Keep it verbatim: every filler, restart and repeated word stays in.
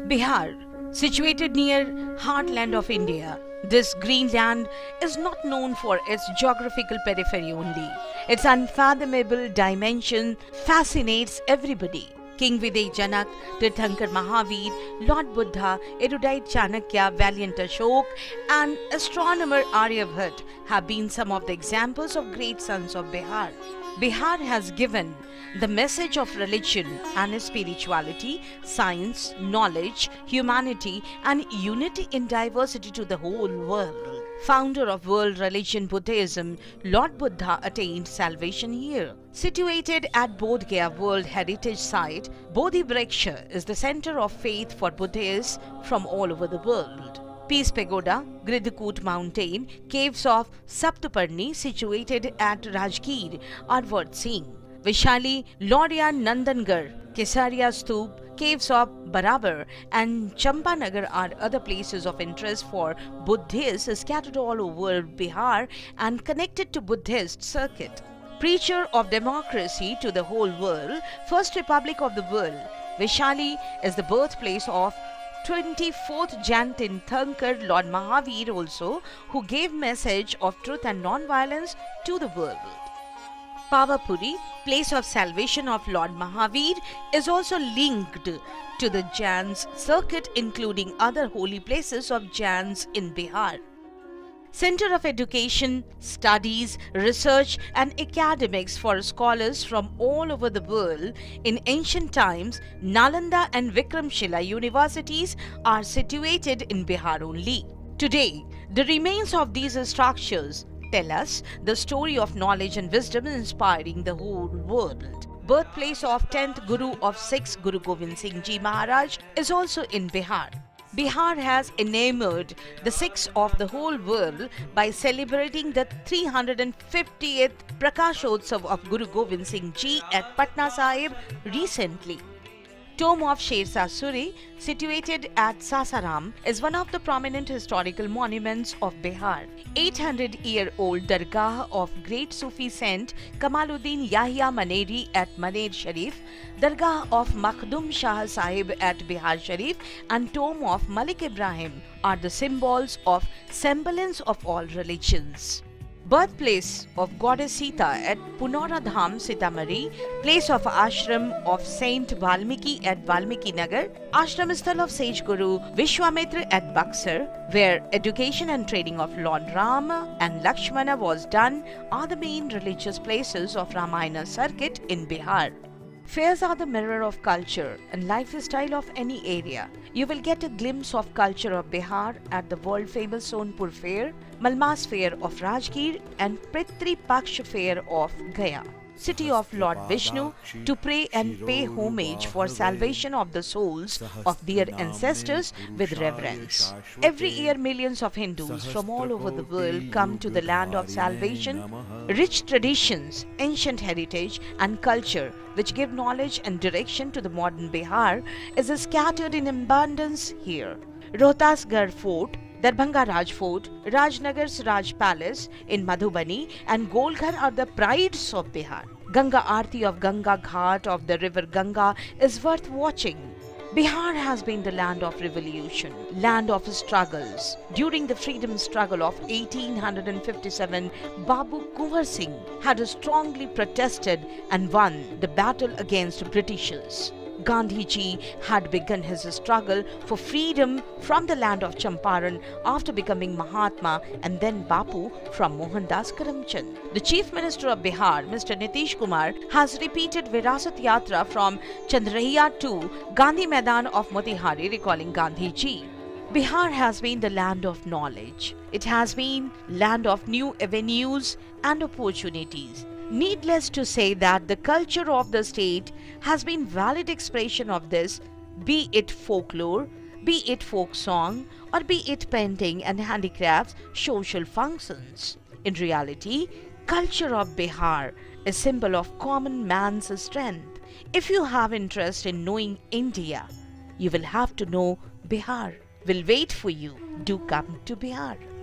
Bihar, situated near heartland of India, this green land is not known for its geographical periphery only. Its unfathomable dimension fascinates everybody. King Videh Janak, Tirthankar Mahavir, Lord Buddha, erudite Chanakya, valiant Ashok, and astronomer Aryabhat have been some of the examples of great sons of Bihar. Bihar has given the message of religion and spirituality, science, knowledge, humanity, and unity in diversity to the whole world. Founder of world religion Buddhism, Lord Buddha attained salvation here. Situated at Bodh Gaya World Heritage Site, Bodhi Vriksha is the center of faith for Buddhists from all over the world. Peace Pagoda, Gridhkut Mountain, caves of Saptaparni situated at Rajgir are worth seeing. Vishali, Lorya Nandangarh, Kesaria Stoop, caves of Barabar and Champanagar are other places of interest for Buddhists scattered all over Bihar and connected to Buddhist circuit. Preacher of democracy to the whole world, First Republic of the world, Vishali is the birthplace of twenty-fourth Jain Tirthankar Lord Mahavir also, who gave message of truth and non-violence to the world. Pavapuri, place of salvation of Lord Mahavir, is also linked to the Jains circuit, including other holy places of Jains in Bihar. Center of education, studies, research and academics for scholars from all over the world. In ancient times, Nalanda and Vikramshila universities are situated in Bihar only. Today, the remains of these structures tell us the story of knowledge and wisdom inspiring the whole world. Birthplace of tenth Guru of Sikhs, Guru Gobind Singh Ji Maharaj, is also in Bihar. Bihar has enamored the Sikhs of the whole world by celebrating the three hundred fiftieth Prakashotsav of Guru Gobind Singh Ji at Patna Sahib recently. Tomb of Shershah Suri, situated at Sasaram, is one of the prominent historical monuments of Bihar. eight hundred year old Dargah of great Sufi saint Kamaluddin Yahya Maneri at Maner Sharif, Dargah of Makhdum Shah Sahib at Bihar Sharif, and Tomb of Malik Ibrahim are the symbols of semblance of all religions. Birthplace of Goddess Sita at Punora Dham, Sitamari, place of ashram of Saint Valmiki at Valmiki Nagar, ashram sthal of sage Guru Vishwamitra at Buxar, where education and training of Lord Rama and Lakshmana was done, are the main religious places of Ramayana circuit in Bihar. Fairs are the mirror of culture and lifestyle of any area. You will get a glimpse of culture of Bihar at the world-famous Sonpur Fair, Malmas Fair of Rajgir and Pitri Paksh Fair of Gaya. City of Lord Vishnu, to pray and pay homage for salvation of the souls of their ancestors with reverence. Every year millions of Hindus from all over the world come to the land of salvation. Rich traditions, ancient heritage and culture which give knowledge and direction to the modern Bihar is scattered in abundance here. Rohtasgarh Fort, Darbhanga Raj Fort, Rajnagar's Raj Palace in Madhubani and Golghar are the prides of Bihar. Ganga Aarti of Ganga Ghat of the river Ganga is worth watching. Bihar has been the land of revolution, land of struggles. During the freedom struggle of eighteen fifty-seven, Babu Kunwar Singh had strongly protested and won the battle against Britishers. Gandhiji had begun his struggle for freedom from the land of Champaran after becoming Mahatma and then Bapu from Mohandas Karamchand. The Chief Minister of Bihar, Mister Nitish Kumar, has repeated Virasat Yatra from Chandrahiya to Gandhi Maidan of Motihari, recalling Gandhiji. Bihar has been the land of knowledge. It has been land of new avenues and opportunities. Needless to say that the culture of the state has been valid expression of this, be it folklore, be it folk song, or be it painting and handicrafts, social functions. In reality, culture of Bihar is symbol of common man's strength. If you have interest in knowing India, you will have to know Bihar. We'll wait for you. Do come to Bihar.